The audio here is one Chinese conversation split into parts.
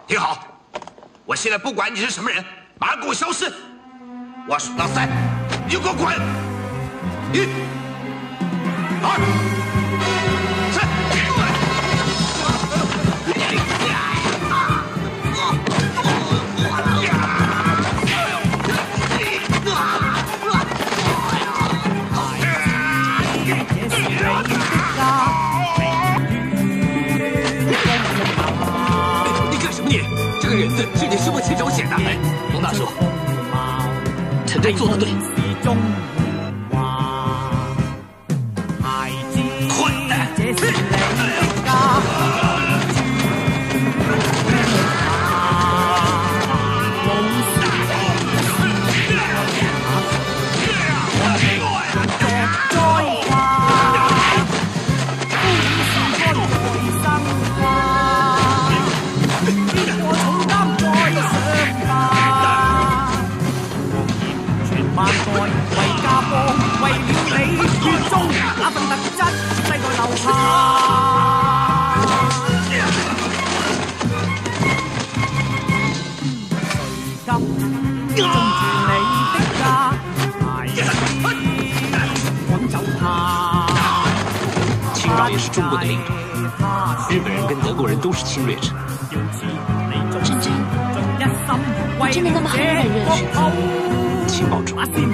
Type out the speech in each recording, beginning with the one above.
听好，我现在不管你是什么人，马上给我消失！我数到3，你就给我滚！1、2、3。 这个人子是你师父亲手写的。哎，龙大叔，陈真做得对。 混蛋！ 青岛也是中国的领土，日本人跟德国人都是侵略者。 真真，你真的那么恨日本人？ 请保重。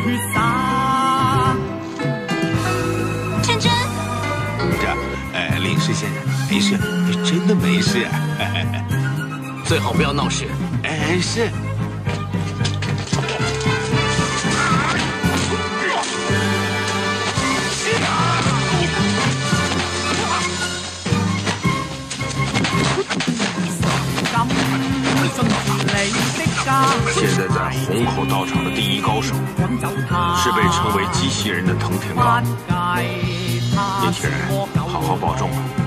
真真， 林氏先生，没事，真的没事。 最好不要闹事。 是。 现在在虹口道场的第一高手，是被称为机器人的藤田刚。年轻人，好好保重吧。